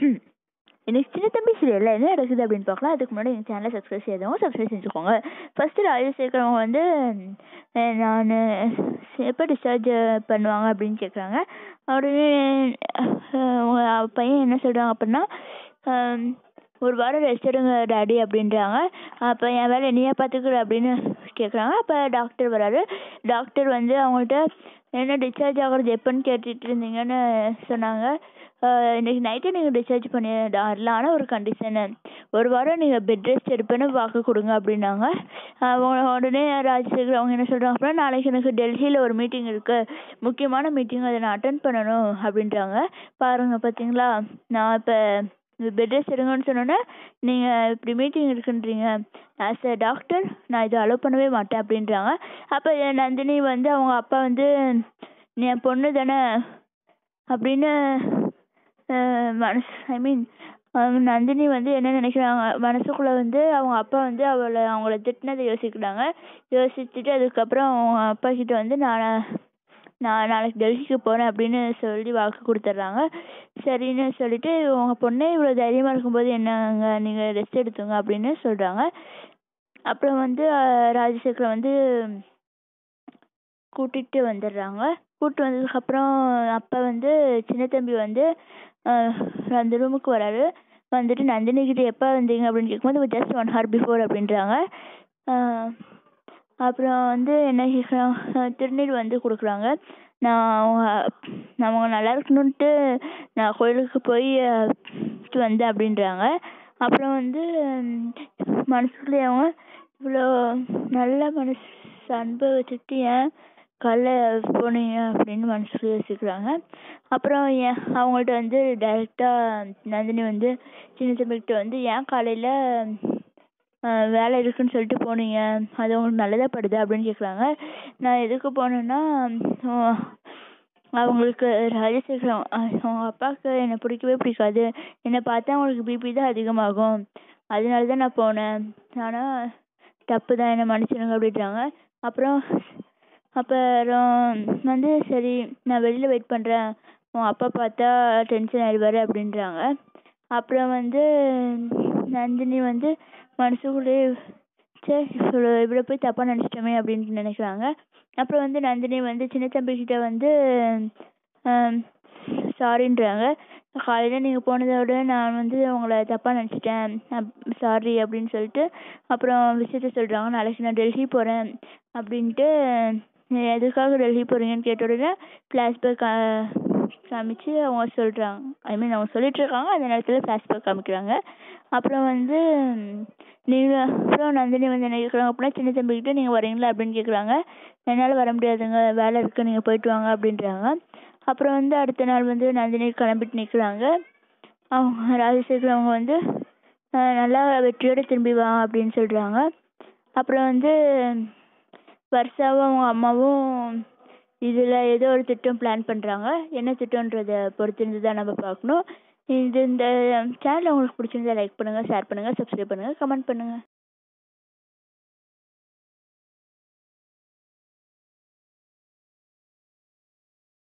எனக்கு சின்ன தம்பி சீரியலில் என்ன நடக்குது அப்படின்னு பார்க்கலாம். அதுக்கு முன்னாடி எங்கள் சேனலை சப்ஸ்கிரைப் செஞ்சுக்கோங்க. ஃபஸ்ட்டு ராஜசேகரவங்க வந்து நான் எப்போ டிஸ்சார்ஜ் பண்ணுவாங்க அப்படின்னு கேட்குறாங்க. உடனே அவங்க பையன் என்ன சொல்கிறாங்க அப்படின்னா, ஒரு வாரம் ரெஸ்ட் எடுங்க டாடி அப்படின்றாங்க. அப்போ என் வேலை நீயே பார்த்துக்குற அப்படின்னு கேட்குறாங்க. அப்போ டாக்டர் வராரு. டாக்டர் வந்து அவங்கள்ட்ட என்ன டிஸ்சார்ஜ் ஆகிறது எப்போன்னு கேட்டுட்டு இருந்தீங்கன்னு சொன்னாங்க. இன்னைக்கு நைட்டே நீங்கள் டிஸ்சார்ஜ் பண்ணிடலாம், ஆனால் ஒரு கண்டிஷனு, ஒரு வாரம் நீங்கள் பெட் ரெஸ்ட் எடுப்பேன்னு வாக்கு கொடுங்க அப்படின்னாங்க. அவங்க உடனே ராஜசேகர் அவங்க என்ன சொல்கிறாங்க அப்படின்னா, நாளைக்கு எனக்கு டெல்லியில் ஒரு மீட்டிங் இருக்குது, முக்கியமான மீட்டிங், அதை நான் அட்டன் பண்ணணும் அப்படின்றாங்க. பாருங்கள் பார்த்தீங்களா, நான் இப்போ பெட் ரெஸ்ட் எடுங்கன்னு சொன்னோன்னே நீங்கள் இப்படி மீட்டிங் இருக்குன்றீங்க. ஆஸ் அ டாக்டர் நான் இதை அலோவ் பண்ணவே மாட்டேன் அப்படின்றாங்க. அப்போ நந்தினி வந்து அவங்க அப்பா வந்து நீ என் பொண்ணு தானே அப்படின்னு நந்தினி வந்து என்ன நினைக்கிறாங்க, மனசுக்குள்ளே வந்து அவங்க அப்பா வந்து அவங்கள திட்டினதை யோசிக்கிறாங்க. யோசிச்சுட்டு அதுக்கப்புறம் அவங்க அப்பா கிட்ட வந்து நான் நாளைக்கு டெல்லிக்கு போகிறேன் அப்படின்னு சொல்லி வாக்கு கொடுத்துட்றாங்க. சரின்னு சொல்லிட்டு உங்கள் பொண்ணே இவ்வளோ தைரியமாக இருக்கும்போது என்னங்க நீங்கள் ரெஸ்ட் எடுத்துங்க அப்படின்னு சொல்கிறாங்க. அப்புறம் வந்து ராஜசேகர் வந்து கூட்டிகிட்டு வந்துடுறாங்க. கூப்பிட்டு வந்ததுக்கப்புறம் அப்போ வந்து சின்ன தம்பி வந்து அந்த ரூமுக்கு வராரு. வந்துட்டு நந்தினிக்கிட்ட எப்போ வந்தீங்க அப்படின்னு கேட்கும்போது ஜஸ்ட் 1 hour பிஃபோர் அப்படின்றாங்க. அப்புறம் வந்து என்ன கேட்குறாங்க, திருநீர் வந்து கொடுக்குறாங்க. அவங்க நல்லா இருக்கணுன்ட்டு நான் கோயிலுக்கு போய் வந்தேன் அப்படின்றாங்க. அப்புறம் வந்து மனசுக்குள்ளே அவங்க இவ்வளோ நல்ல மனசு அன்பை வச்சுட்டு ஏன் காலைல போனீங்க அப்படின்னு மனசுல யோசிக்கிறாங்க. அப்புறம் அவங்கள்ட்ட வந்து டைரெக்டாக நந்தினி வந்து சின்ன தம்பிக்கிட்ட வந்து ஏன் காலையில் வேலை இருக்குன்னு சொல்லிட்டு போனீங்க, அது உங்களுக்கு நல்லதாக படுது அப்படின்னு கேட்குறாங்க. நான் எதுக்கு போனேன்னா, அவங்களுக்கு ராஜசேகரம் அவங்க அப்பாவுக்கு என்னை பிடிக்கவே பிடிக்காது, என்னை பார்த்தா அவங்களுக்கு பிபி தான் அதிகமாகும், அதனால தான் நான் போனேன், ஆனால் தப்பு தான், என்னை மன்னிச்சிடுங்க அப்படின்றாங்க. அப்புறம் வந்து சரி நான் வெளியில் வெயிட் பண்ணுறேன், உன் அப்பா பார்த்தா டென்ஷன் ஆகிடுவார் அப்படின்றாங்க. அப்புறம் வந்து நந்தினி வந்து மனசுக்குள்ளேயே சரி இவ்வளோ போய் தப்பாக நினச்சிட்டோமே அப்படின்னு நினைக்கிறாங்க. அப்புறம் வந்து நந்தினி வந்து சின்ன தம்பிக்கிட்ட வந்து சாரின்றாங்க. காலையில் நீங்கள் போனதோட நான் வந்து உங்களை தப்பாக நினச்சிட்டேன், சாரி அப்படின்னு சொல்லிட்டு அப்புறம் விஷயத்த சொல்கிறாங்க. நாளைக்கு நான் டெல்லி போகிறேன் அப்படின்ட்டு, எதுக்காக டெல்லி போகிறீங்கன்னு கேட்ட உடனே ஃப்ளாஷ்பேக் காமிச்சு அவங்க சொல்கிறாங்க. அவங்க சொல்லிகிட்ருக்காங்க, அந்த நேரத்தில் ஃப்ளாஷ்பேக் காமிக்கிறாங்க. அப்புறம் வந்து அப்புறம் நந்தினி வந்து என்ன கேட்குறாங்க அப்படின்னா, சின்ன தம்பிக்கிட்ட நீங்கள் வரீங்களா அப்படின்னு கேட்குறாங்க. என்னால் வர முடியாதுங்க, வேலை இருக்குது, நீங்கள் போயிட்டு வாங்க அப்படின்றாங்க. அப்புறம் வந்து அடுத்த நாள் வந்து நந்தினி கிளம்பிட்டு நிற்கிறாங்க. அவங்க ராஜசேகர் அவங்க வந்து நல்லா வெற்றியோடு திரும்பி வா அப்படின்னு சொல்கிறாங்க. அப்புறம் வந்து வருஷாவும் அவங்க அம்மாவும் இதில் ஏதோ ஒரு திட்டம் பிளான் பண்ணுறாங்க. என்ன திட்டம்ன்றதை பொறுத்திருந்து தான் நம்ம பார்க்கணும். இந்த சேனல் உங்களுக்கு பிடிச்சிருந்தா லைக் பண்ணுங்கள், ஷேர் பண்ணுங்கள், சப்ஸ்கிரைப் பண்ணுங்கள், கமெண்ட் பண்ணுங்கள்.